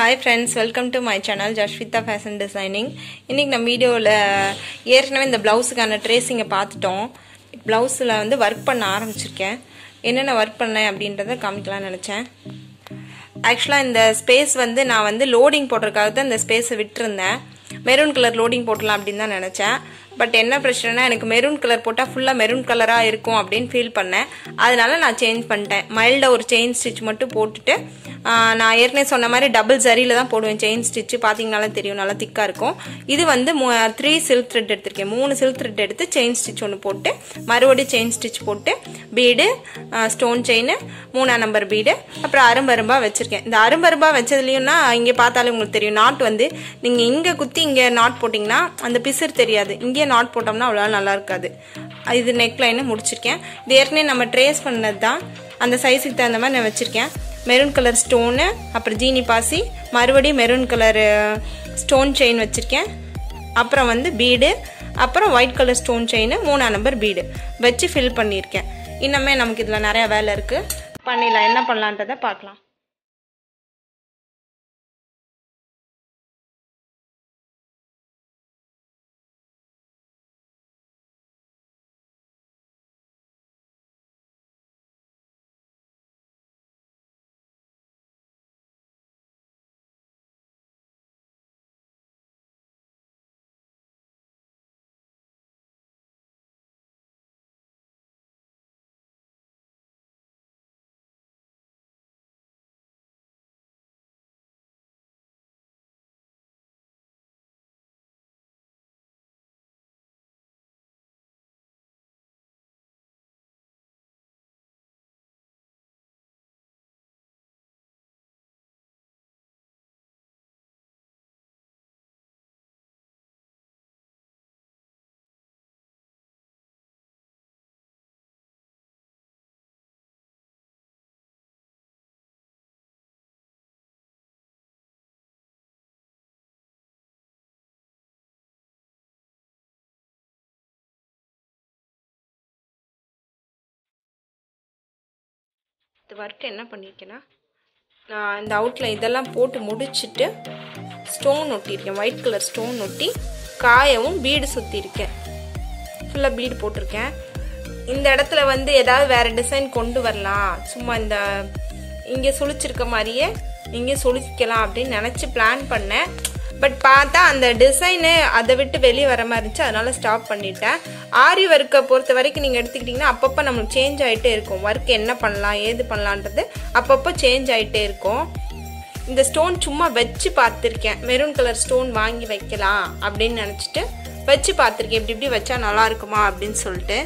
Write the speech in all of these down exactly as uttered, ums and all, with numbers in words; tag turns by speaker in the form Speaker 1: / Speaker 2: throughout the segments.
Speaker 1: Hi friends, welcome to my channel Jashvita Fashion Designing. இன்னைக்கு நம்ம வீடியோல ஏற்கனவே இந்த ப்ளவுஸ்க்கான ட்ரேசிங்கை பார்த்துட்டோம். ப்ளவுஸ்ல வந்து வர்க் பண்ண ஆரம்பிச்சிருக்கேன். என்னென்ன வர்க் பண்ணேன் அப்படின்றத காமிக்கலாம்னு நினைச்சேன். ஆக்சுவலா இந்த ஸ்பேஸ் வந்து நான் வந்து லோடிங் போடுறதுக்காக தான் இந்த ஸ்பேஸை விட்டுருந்தேன். மெரூன் கலர் லோடிங் போடலாம் அப்படின்னு தான் நினைச்சேன். பட் என்ன பிரச்சனைனா எனக்கு மெரூன் கலர் போட்டால் ஃபுல்லாக மெரூன் கலராக இருக்கும் அப்படின்னு ஃபீல் பண்ணேன். அதனால நான் சேஞ்ச் பண்ணிட்டேன். மைல்டாக ஒரு செயின் ஸ்டிச் மட்டும் போட்டுட்டு நான் ஏற்கனவே சொன்ன மாதிரி டபுள் ஜரியில் தான் போடுவேன் செயின் ஸ்டிச்சு. பார்த்தீங்கனாலும் தெரியும், நல்லா திக்காக இருக்கும். இது வந்து த்ரீ சில்க் த்ரெட் எடுத்திருக்கேன். மூணு சில்க் த்ரெட் எடுத்து செயின் ஸ்டிச் ஒன்று போட்டு மறுபடியும் செயின் ஸ்டிச் போட்டு பீடு, ஸ்டோன் செயின், மூணாம் நம்பர் பீடு, அப்புறம் அரும்பரும்பா வச்சிருக்கேன். இந்த அரும்பரும்பா வச்சதுலையும்னா இங்கே பார்த்தாலே உங்களுக்கு தெரியும், நாட் வந்து நீங்கள் இங்கே குத்தி இங்கே நாட் போட்டிங்கன்னா அந்த பிசுறு தெரியாது. இங்கே நாட் போட்டோம்னா அவ்வளோ நல்லா இருக்காது. இது நெக் லைனை முடிச்சிருக்கேன். இது ஏற்கனவே நம்ம ட்ரேஸ் பண்ணது தான். அந்த சைஸுக்கு தகுந்த மாதிரி நான் வச்சுருக்கேன். மெரூன் கலர் ஸ்டோனு, அப்புறம் ஜீனி பாசி, மறுபடியும் மெரூன் கலர் ஸ்டோன் செயின் வச்சுருக்கேன். அப்புறம் வந்து பீடு, அப்புறம் ஒயிட் கலர் ஸ்டோன் செயின், மூணாம் நம்பர் பீடு வச்சு ஃபில் பண்ணியிருக்கேன். இன்னுமே நமக்கு இதில் நிறையா வேலை இருக்குது. பண்ணிடலாம். என்ன பண்ணலான்றதை பார்க்கலாம். இந்த ஒர்க் என்ன பண்ணியிருக்கேன்னா, நான் இந்த அவுட்லைன் இதெல்லாம் போட்டு முடிச்சுட்டு ஸ்டோன் ஒட்டியிருக்கேன். ஒயிட் கலர் ஸ்டோன் ஒட்டி காயவும் பீடு சுற்றிருக்கேன். ஃபுல்லாக பீடு போட்டிருக்கேன். இந்த இடத்துல வந்து ஏதாவது வேறு டிசைன் கொண்டு வரலாம், சும்மா இந்த இங்கே சுழிச்சிருக்க மாதிரியே இங்கே சுழிக்கலாம் அப்படின்னு நினச்சி பிளான் பண்ணேன். பட் பார்த்தா அந்த டிசைனு அதை விட்டு வெளியே வர மாதிரி இருந்துச்சு. அதனால ஸ்டாப் பண்ணிட்டேன். ஆரி ஒர்க்கை பொறுத்த வரைக்கும் நீங்கள் எடுத்துக்கிட்டிங்கன்னா அப்பப்போ நம்மளுக்கு சேஞ்ச் ஆகிட்டே இருக்கும். ஒர்க் என்ன பண்ணலாம் ஏது பண்ணலான்றது அப்பப்போ சேஞ்ச் ஆகிட்டே இருக்கும். இந்த ஸ்டோன் சும்மா வச்சு பார்த்துருக்கேன். மெரூன் கலர் ஸ்டோன் வாங்கி வைக்கலாம் அப்படின்னு நினச்சிட்டு வச்சு பார்த்துருக்கேன். இப்படி இப்படி வச்சா நல்லா இருக்குமா அப்படின்னு சொல்லிட்டு.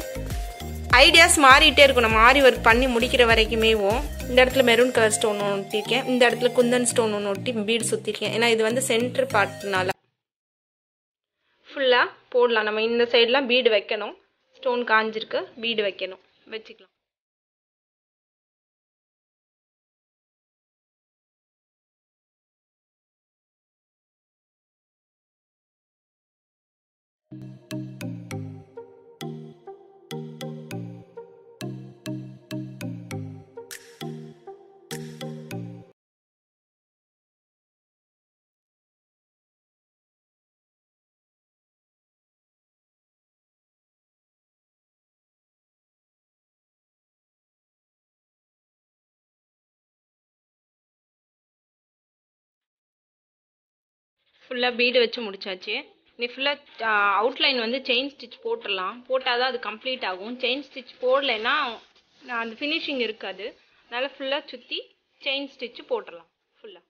Speaker 1: ஐடியாஸ் மாறிட்டே இருக்கும் நம்ம ஆரி ஒர்க் பண்ணி முடிக்கிற வரைக்குமேவும். இந்த இடத்துல மெரூன் கலர் ஸ்டோன் ஒன்று ஒட்டியிருக்கேன். இந்த இடத்துல குந்தன் ஸ்டோன் ஒன்று ஒட்டி பீடு சுற்றிருக்கேன். ஏன்னா இது வந்து சென்டர் பார்ட்னால ஃபுல்லாக போடலாம். நம்ம இந்த சைடெலாம் பீடு வைக்கணும். ஸ்டோன் காஞ்சிருக்கு, பீடு வைக்கணும். வச்சுக்கலாம். ஃபுல்லாக பீடு வச்சு முடிச்சாச்சு. நீ ஃபுல்லாக அவுட்லைன் வந்து செயின் ஸ்டிச் போட்டுடலாம். போட்டால் தான் அது கம்ப்ளீட் ஆகும். செயின் ஸ்டிச் போடலைன்னா அந்த ஃபினிஷிங் இருக்காது. அதனால் ஃபுல்லாக சுற்றி செயின் ஸ்டிச்சு போட்டுடலாம். ஃபுல்லாக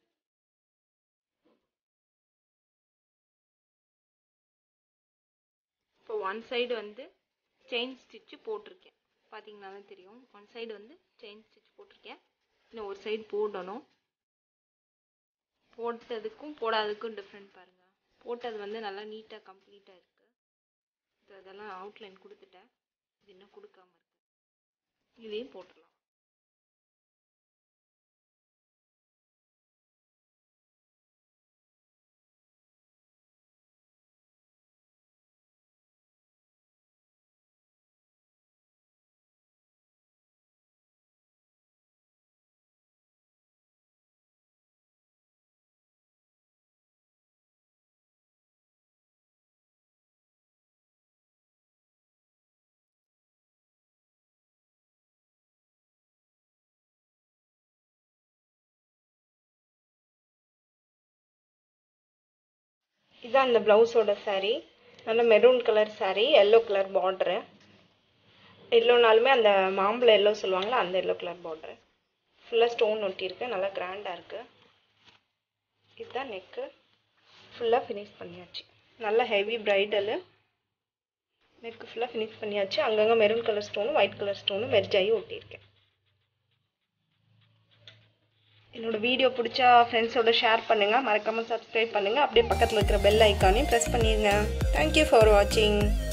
Speaker 1: இப்போ ஒன் சைடு வந்து செயின் ஸ்டிச்சு போட்டிருக்கேன். பார்த்தீங்கன்னா தான் தெரியும். ஒன் சைடு வந்து செயின் ஸ்டிச் போட்டிருக்கேன். இன்னும் ஒரு சைடு போடணும். போட்டதுக்கும் போடாததுக்கும் டிஃப்ரெண்ட் பாருங்கள். போட்டது வந்து நல்லா நீட்டாக கம்ப்ளீட்டாக இருக்குது. ஸோ அதெல்லாம் அவுட்லைன் கொடுத்துட்டேன். இது இன்னும் கொடுக்காம இருக்குது. இதையும் போட்டுடலாம். இதுதான் இந்த ப்ளவுஸோட சாரீ. நல்ல maroon colour sari, yellow colour border. எல்லோனாலுமே அந்த மாம்பழம் எல்லோ சொல்லுவாங்களா, அந்த எல்லோ கலர் பார்டரு. ஃபுல்லாக ஸ்டோன் ஒட்டியிருக்கு, நல்லா கிராண்டாக இருக்குது. இதுதான் நெக்கு. ஃபுல்லாக ஃபினிஷ் பண்ணியாச்சு. நல்ல ஹெவி ப்ரைடலு. நெக்கு ஃபுல்லாக ஃபினிஷ் பண்ணியாச்சு. அங்கங்கே மெரூன் கலர் ஸ்டோனும் ஒயிட் கலர் ஸ்டோனும் மெர்ஜாகி ஒட்டியிருக்கேன். என்னோடய வீடியோ பிடிச்சா ஃப்ரெண்ட்ஸோட ஷேர் பண்ணுங்கள், மறக்காமல் சப்ஸ்கிரைப் பண்ணுங்கள். அப்படியே பக்கத்தில் இருக்கிற பெல் ஐக்கானையும் ப்ரெஸ் பண்ணிடுங்க. தேங்க்யூ ஃபார் வாட்சிங்.